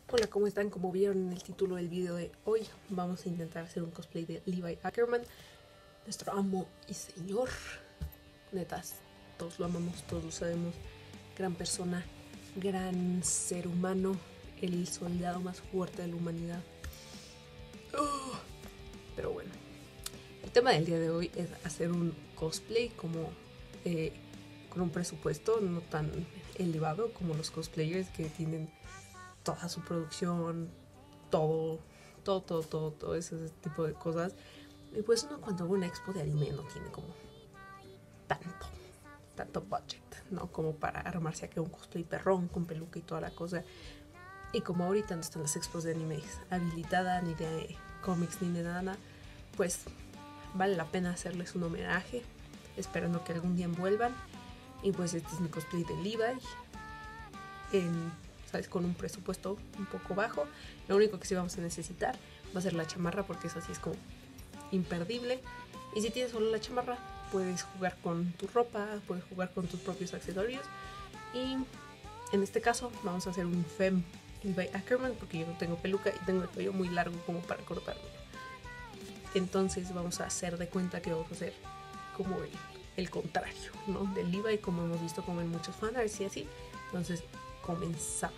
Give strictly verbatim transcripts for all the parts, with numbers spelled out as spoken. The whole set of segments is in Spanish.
Hola, ¿cómo están? Como vieron en el título del video de hoy, vamos a intentar hacer un cosplay de Levi Ackerman, nuestro amo y señor. Netas, todos lo amamos, todos lo sabemos. Gran persona, gran ser humano, el soldado más fuerte de la humanidad. Oh, pero bueno, el tema del día de hoy es hacer un cosplay como eh, con un presupuesto no tan elevado como los cosplayers que tienen toda su producción, todo, todo, todo, todo, todo ese tipo de cosas. Y pues uno cuando va a una expo de anime no tiene como tanto, tanto budget, ¿no? Como para armarse aquí un cosplay perrón con peluca y toda la cosa. Y como ahorita no están las expos de anime habilitada, ni de cómics, ni de nada, pues vale la pena hacerles un homenaje, esperando que algún día vuelvan. Y pues este es mi cosplay de Levi, en, ¿sabes? Con un presupuesto un poco bajo. Lo único que sí vamos a necesitar va a ser la chamarra, porque esa sí es como imperdible. Y si tienes solo la chamarra, puedes jugar con tu ropa, puedes jugar con tus propios accesorios. Y en este caso vamos a hacer un femme Levi Ackerman, porque yo no tengo peluca y tengo el cabello muy largo como para cortarme. Entonces vamos a hacer de cuenta que vamos a hacer como el, el contrario, ¿no? Del Levi, como hemos visto como en muchos fanarts y así. Entonces comenzamos.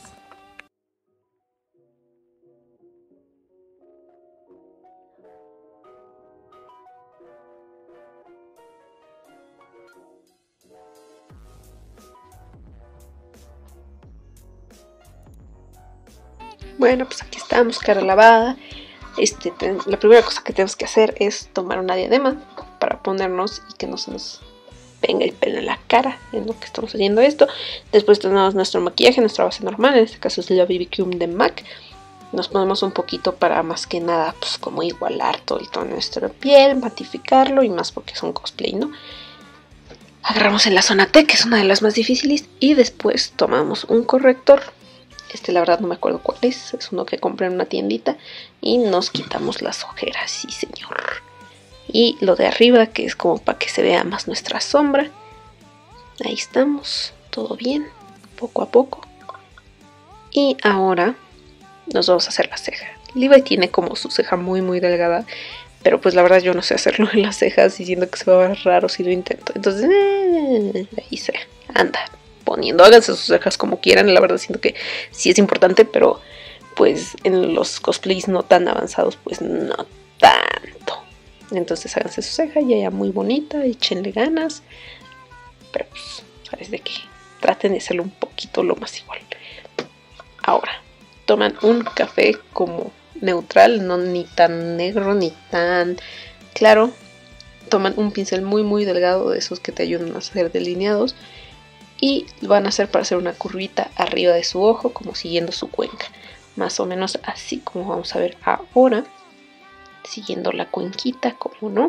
Bueno, pues aquí estamos, cara lavada. Este, ten, la primera cosa que tenemos que hacer es tomar una diadema para ponernos y que no se nos venga el pelo en la cara en lo que estamos haciendo esto. Después tenemos nuestro maquillaje, nuestra base normal, en este caso es la B B Cream de MAC. Nos ponemos un poquito para más que nada, pues como igualar todo el tono de nuestra piel, matificarlo y más porque es un cosplay, ¿no? Agarramos en la zona T, que es una de las más difíciles, y después tomamos un corrector. Este la verdad no me acuerdo cuál es, es uno que compré en una tiendita, y nos quitamos las ojeras, sí señor. Y lo de arriba, que es como para que se vea más nuestra sombra. Ahí estamos, todo bien, poco a poco. Y ahora nos vamos a hacer la ceja. Levi tiene como su ceja muy muy delgada, pero pues la verdad yo no sé hacerlo en las cejas y siento que se va a ver raro si lo intento. Entonces, eh, ahí se anda poniendo. Háganse sus cejas como quieran, la verdad siento que sí es importante, pero pues en los cosplays no tan avanzados pues no tanto. Entonces háganse su ceja ya ya muy bonita, échenle ganas, pero pues sabes de qué, traten de hacerlo un poquito lo más igual. Ahora toman un café como neutral, no ni tan negro ni tan claro. Toman un pincel muy muy delgado, de esos que te ayudan a hacer delineados, y van a hacer para hacer una curvita arriba de su ojo, como siguiendo su cuenca, más o menos así como vamos a ver ahora, siguiendo la cuenquita, como no,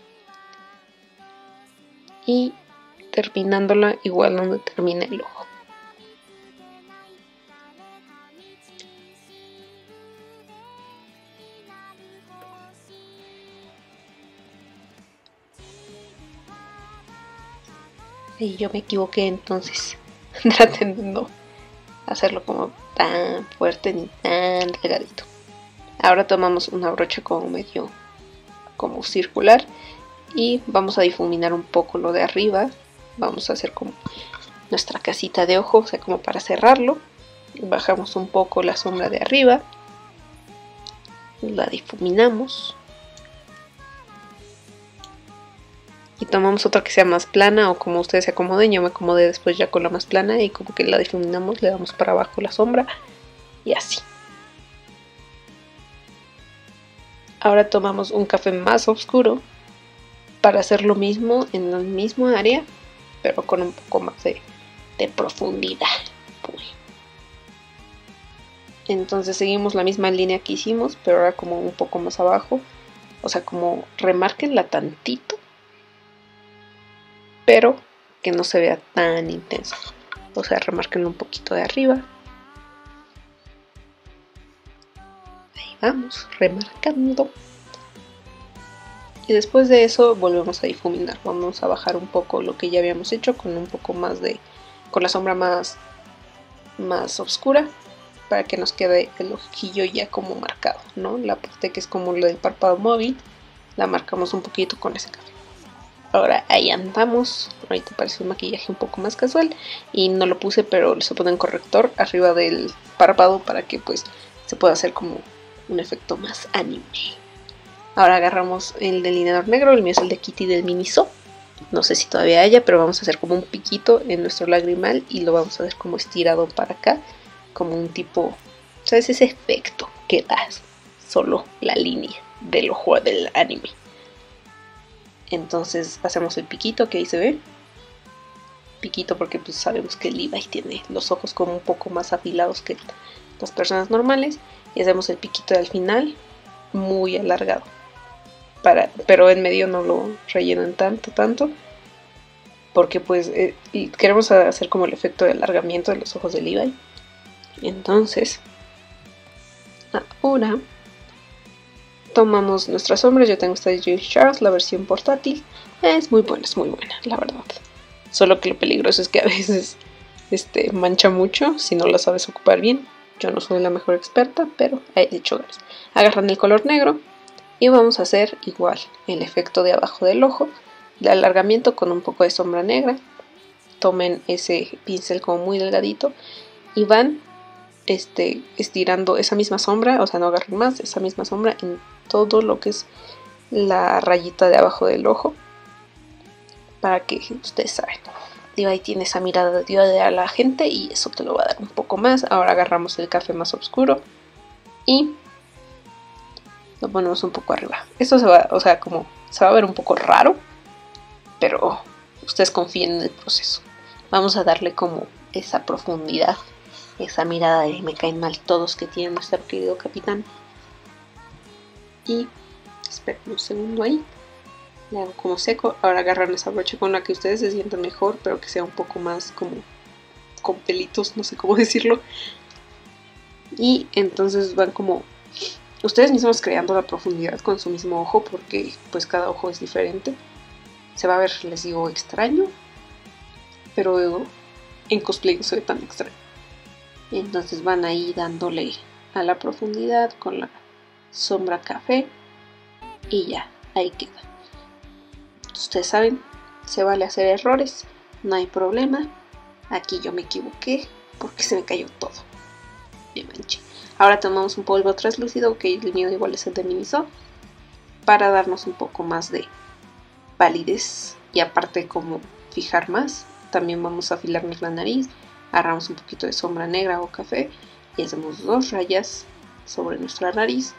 y terminándola igual donde termina el ojo. Y yo me equivoqué, entonces traten de no hacerlo como tan fuerte ni tan delgadito. Ahora tomamos una brocha como medio como circular y vamos a difuminar un poco lo de arriba. Vamos a hacer como nuestra casita de ojo, o sea, como para cerrarlo. Bajamos un poco la sombra de arriba, la difuminamos y tomamos otra que sea más plana, o como ustedes se acomoden. Yo me acomodé después ya con la más plana y como que la difuminamos, le damos para abajo la sombra y así. Ahora tomamos un café más oscuro para hacer lo mismo en la misma área, pero con un poco más de, de profundidad. Uy. Entonces seguimos la misma línea que hicimos, pero ahora como un poco más abajo. O sea, como remárquenla tantito, pero que no se vea tan intenso. O sea, remárquenlo un poquito de arriba. Ahí vamos, remarcando. Y después de eso volvemos a difuminar. Vamos a bajar un poco lo que ya habíamos hecho con un poco más de, con la sombra más, más oscura. para que nos quede el ojillo ya como marcado, ¿no? La parte que es como lo del párpado móvil, la marcamos un poquito con ese café. Ahora ahí andamos. Ahorita parece un maquillaje un poco más casual y no lo puse, pero le pone un corrector arriba del párpado para que pues se pueda hacer como un efecto más anime. Ahora agarramos el delineador negro, el mío es el de Kitty del Miniso. No sé si todavía haya, pero vamos a hacer como un piquito en nuestro lagrimal y lo vamos a hacer como estirado para acá, como un tipo, ¿sabes? Ese efecto que da solo la línea del ojo del anime. Entonces hacemos el piquito que ahí se ve. Piquito porque pues sabemos que Levi tiene los ojos como un poco más afilados que las personas normales. Y hacemos el piquito al final muy alargado. Para, pero en medio no lo rellenan tanto, tanto. Porque pues eh, queremos hacer como el efecto de alargamiento de los ojos de Levi. Entonces, ahora tomamos nuestras sombras. Yo tengo esta de Jules Charles, la versión portátil. Es muy buena, es muy buena, la verdad. Solo que lo peligroso es que a veces este, mancha mucho si no la sabes ocupar bien. Yo no soy la mejor experta, pero he hecho ganas. Agarran el color negro y vamos a hacer igual el efecto de abajo del ojo, de alargamiento con un poco de sombra negra. Tomen ese pincel como muy delgadito y van este, estirando esa misma sombra, o sea, no agarren más, esa misma sombra en todo lo que es la rayita de abajo del ojo, para que ustedes saben, Levi tiene esa mirada de Dios a la gente y eso te lo va a dar un poco más. Ahora agarramos el café más oscuro y lo ponemos un poco arriba. Esto se va, o sea, como se va a ver un poco raro, pero ustedes confíen en el proceso. Vamos a darle como esa profundidad, esa mirada de me caen mal todos que tiene nuestro querido capitán. Y esperen un segundo ahí. Le hago como seco. Ahora agarran esa brocha con la que ustedes se sientan mejor, pero que sea un poco más como con pelitos, no sé cómo decirlo. Y entonces van como ustedes mismos creando la profundidad con su mismo ojo, porque pues cada ojo es diferente. Se va a ver, les digo, extraño, pero en cosplay no se ve tan extraño. Entonces van ahí dándole a la profundidad con la sombra café y ya, ahí queda. Ustedes saben, se vale hacer errores, no hay problema. Aquí yo me equivoqué porque se me cayó todo, me manché. Ahora tomamos un polvo translúcido, que el mío igual es el de Miniso, para darnos un poco más de palidez y aparte como fijar más. También vamos a afilarnos la nariz, agarramos un poquito de sombra negra o café y hacemos dos rayas sobre nuestra nariz.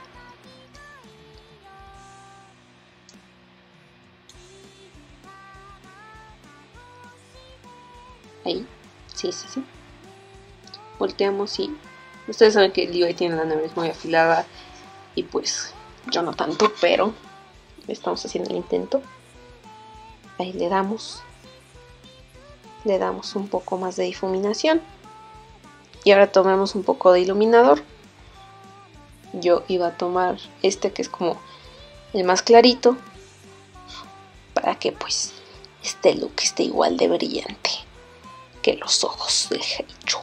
Ahí, sí, sí, sí. Volteamos y ustedes saben que Levi tiene la nariz muy afilada y pues yo no tanto, pero estamos haciendo el intento. Ahí le damos, le damos un poco más de difuminación y ahora tomamos un poco de iluminador. Yo iba a tomar este que es como el más clarito para que pues este look esté igual de brillante que los ojos del Heicho.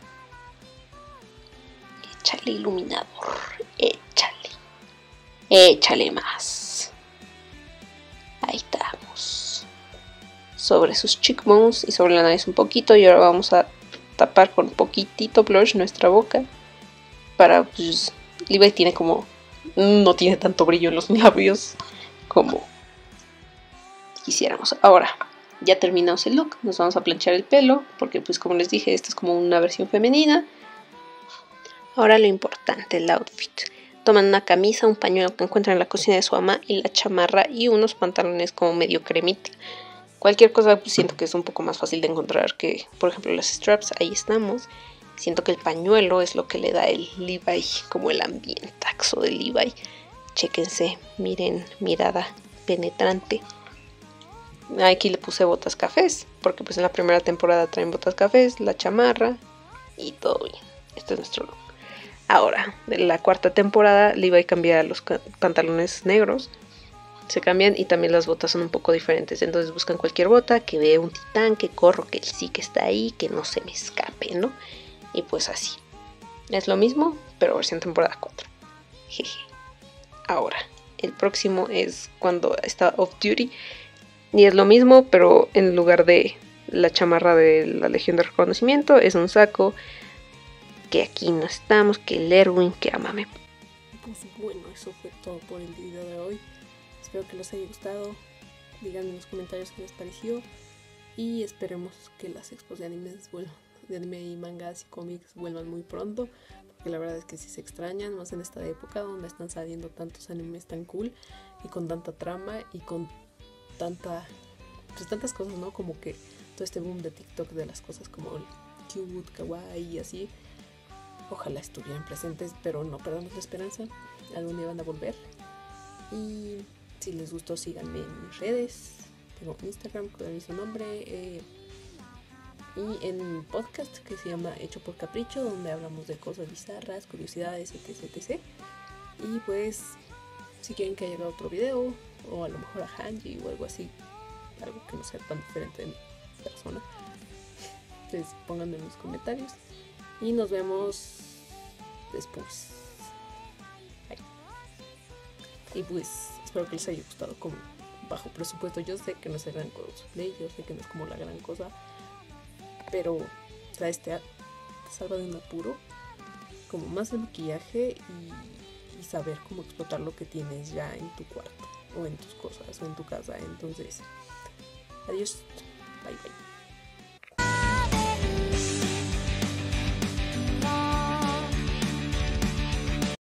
Échale iluminador, échale, échale más. Ahí estamos. Sobre sus cheekbones y sobre la nariz un poquito. Y ahora vamos a tapar con un poquitito blush nuestra boca. Para, pues, Levi tiene como, no tiene tanto brillo en los labios como quisiéramos. Ahora, ya terminamos el look, nos vamos a planchar el pelo, porque pues como les dije, esta es como una versión femenina. Ahora lo importante, el outfit. Toman una camisa, un pañuelo que encuentran en la cocina de su mamá y la chamarra y unos pantalones como medio cremita. Cualquier cosa pues siento que es un poco más fácil de encontrar que, por ejemplo, las straps. Ahí estamos. Siento que el pañuelo es lo que le da el Levi, como el ambientaxo del Levi. Chéquense, miren, mirada penetrante. Aquí le puse botas cafés, porque pues en la primera temporada traen botas cafés, la chamarra y todo bien. Este es nuestro look. Ahora, de la cuarta temporada, Levi cambia los pantalones negros. Se cambian y también las botas son un poco diferentes. Entonces buscan cualquier bota, que vea un titán, que corro, que sí que está ahí, que no se me escape, ¿no? Y pues así. Es lo mismo, pero versión temporada cuatro. Jeje. Ahora, el próximo es cuando está Off Duty. Y es lo mismo, pero en lugar de la chamarra de la Legión de Reconocimiento, es un saco. Que aquí no estamos, que el Erwin, que amame. Pues bueno, eso fue todo por el video de hoy. Espero que les haya gustado. Díganme en los comentarios qué les pareció. Y esperemos que las expos de animes vuelvan, de anime y mangas y cómics vuelvan muy pronto. Porque la verdad es que sí se extrañan, más en esta época donde están saliendo tantos animes tan cool. Y con tanta trama y con tanta, pues tantas cosas, ¿no? Como que todo este boom de TikTok de las cosas como el cute, kawaii y así. Ojalá estuvieran presentes, pero no perdamos la esperanza. Algún día van a volver. Y si les gustó, síganme en mis redes. Tengo Instagram con el mismo nombre. Eh, y en un podcast que se llama Hecho por Capricho, donde hablamos de cosas bizarras, curiosidades, etc, etcétera. Y pues, si quieren que haya otro video, o a lo mejor a Hanji o algo así, algo que no sea tan diferente de mi persona, pues pónganme en los comentarios. Y nos vemos después. Bye. Y pues espero que les haya gustado como bajo presupuesto. Yo sé que no es el gran cosplay, yo sé que no es como la gran cosa, pero o sea, este te salva de un apuro, como más de maquillaje y, y saber cómo explotar lo que tienes ya en tu cuarto o en tus cosas o en tu casa. Entonces, adiós, bye bye.